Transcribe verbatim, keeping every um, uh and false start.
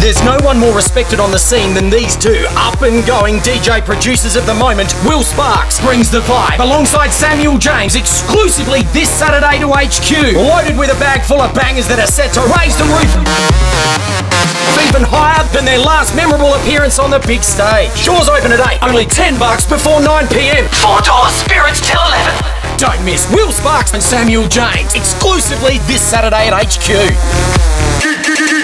There's no one more respected on the scene than these two up-and-going D J producers of the moment. Will Sparks brings the vibe alongside Samuel James exclusively this Saturday to H Q, loaded with a bag full of bangers that are set to raise the roof even higher than their last memorable appearance on the big stage. Doors open at eight, only ten bucks before nine p m. four dollars spirits till eleven. Don't miss Will Sparks and Samuel James exclusively this Saturday at H Q.